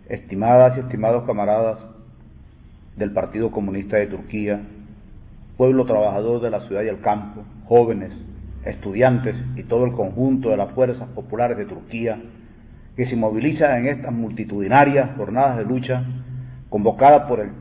Estimadas y estimados camaradas del Partido Comunista de Turquía, pueblo trabajador de la ciudad y el campo, jóvenes, estudiantes y todo el conjunto de las fuerzas populares de Turquía que se movilizan en estas multitudinarias jornadas de lucha convocadas por el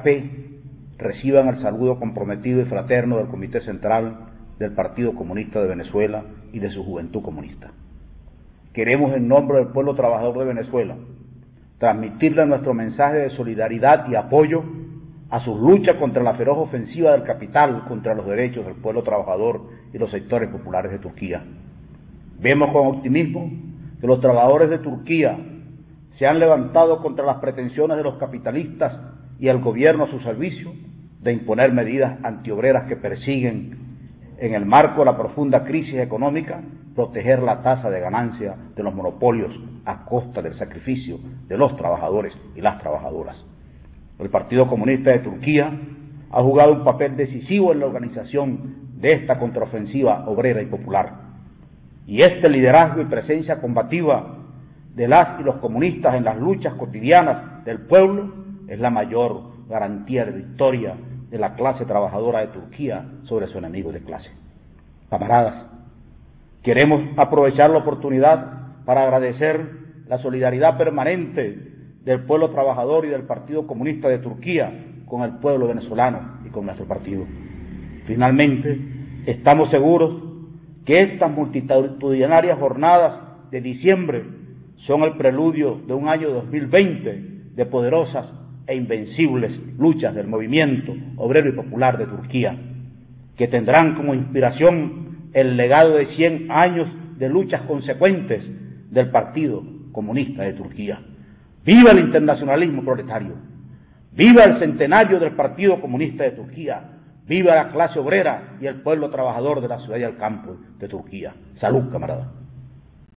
TKP, reciban el saludo comprometido y fraterno del Comité Central del Partido Comunista de Venezuela y de su Juventud Comunista. Queremos, en nombre del pueblo trabajador de Venezuela, transmitirle nuestro mensaje de solidaridad y apoyo a sus luchas contra la feroz ofensiva del capital contra los derechos del pueblo trabajador y los sectores populares de Turquía. Vemos con optimismo que los trabajadores de Turquía se han levantado contra las pretensiones de los capitalistas y el gobierno a su servicio de imponer medidas antiobreras que persiguen, en el marco de la profunda crisis económica, proteger la tasa de ganancia de los monopolios a costa del sacrificio de los trabajadores y las trabajadoras. El Partido Comunista de Turquía ha jugado un papel decisivo en la organización de esta contraofensiva obrera y popular. Y este liderazgo y presencia combativa de las y los comunistas en las luchas cotidianas del pueblo es la mayor garantía de victoria de la clase trabajadora de Turquía sobre su enemigo de clase. Camaradas, queremos aprovechar la oportunidad para agradecer la solidaridad permanente del pueblo trabajador y del Partido Comunista de Turquía con el pueblo venezolano y con nuestro partido. Finalmente, estamos seguros que estas multitudinarias jornadas de diciembre son el preludio de un año 2020 de poderosas e invencibles luchas del movimiento obrero y popular de Turquía, que tendrán como inspiración el legado de 100 años de luchas consecuentes del Partido Comunista de Turquía. ¡Viva el internacionalismo proletario! ¡Viva el centenario del Partido Comunista de Turquía! ¡Viva la clase obrera y el pueblo trabajador de la ciudad y el campo de Turquía! ¡Salud, camarada!